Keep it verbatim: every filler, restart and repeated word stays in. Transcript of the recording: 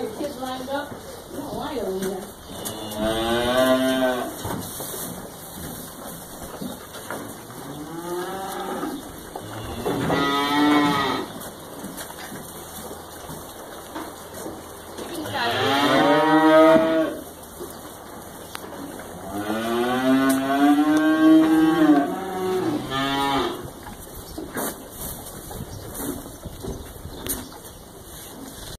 all your kids lined up? You don't want it over here.